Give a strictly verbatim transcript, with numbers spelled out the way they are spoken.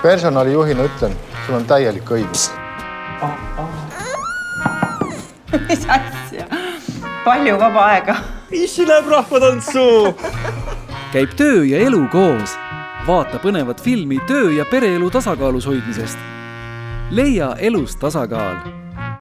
personalijuhina ütlen, sul on täielik õigus. Oh, oh. Mis asja? Palju vaba aega. Issi läheb rahvatantsu! Käib töö ja elu koos. Vaata põnevat filmi töö ja pereelu tasakaalus hoidmisest. Leia elus tasakaal.